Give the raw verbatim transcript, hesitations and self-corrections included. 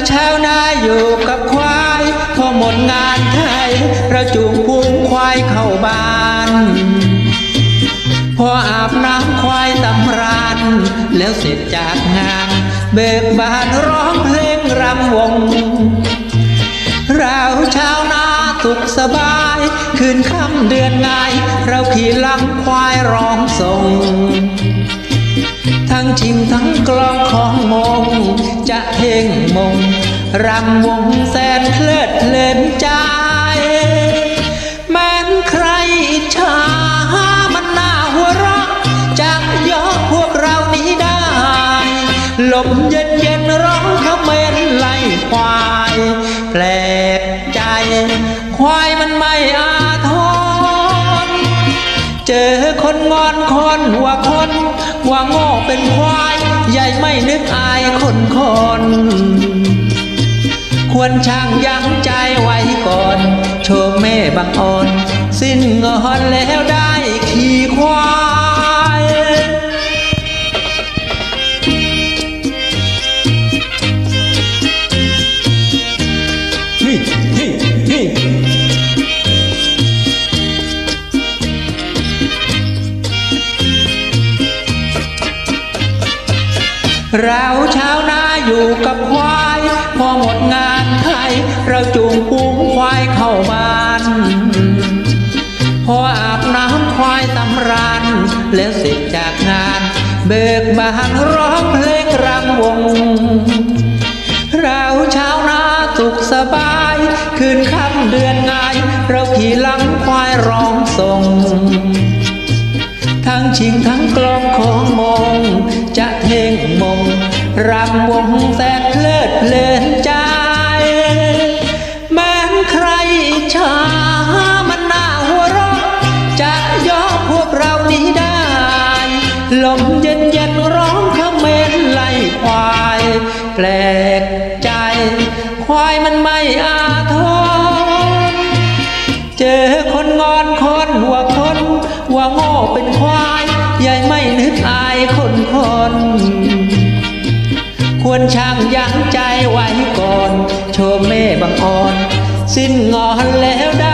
ชาวนาอยู่กับควายพอหมดงานไทยเราจูงพุงควายเข้าบ้านพออาบน้ำควายตำรานแล้วเสร็จจากงานเบิกบานร้องเพลงรำวงเราชาวนาสุขสบายคืนค่ำเดือนง่ายเราขี่หลังควายร้องส่งทั้งชิมทั้งกลองของมงจะเพ่งมงรำวงแสนเพลิดเพลินใจแม้นใครอิจฉามันน่าหัวเราะจะยกพวกเรานี้ได้ลมเย็นเย็นร้องขเมรไล่ควายแปลกใจควายมันไม่อาทรเจอคนงอนคนว่าคนว่าโง่เป็นควายใหญ่ไม่นึกอายคนคนควรช่างยั้งใจไว้ก่อนโชว์แม่บังอ่อนสิ้นงอนแล้วได้ขี่ควายนี่นี่นี่เราชาวนาอยู่กับควายพอหมดงานไทยเราจูงพุงควายเข้าบ้านพออาบน้ำควายตำรานแล้วเสร็จจากงานเบิกบานร้องเพลงรำวงเราชาวนาสุขสบายคืนค่ำเดือนง่ายเราขี่หลังควายร้องส่งทั้งชิงทั้งกลองของมงจะเพ่งมงรำวงแสนเพลิดเพลินใจแม้นใครอิจฉามันน่าหัวเราะจะยกพวกเรานี้ได้ลมเย็นเย็นร้องขเมรไล่ควายแปลกใจควายมันไม่อาทรเจอคนงอนคนว่าคนว่าโง่เป็นควายใหญ่ไม่นึกอายคนคนควรช่างยั้งใจไว้ก่อนโชว์แม่บังอ่อนสิ้นงอนแล้วได้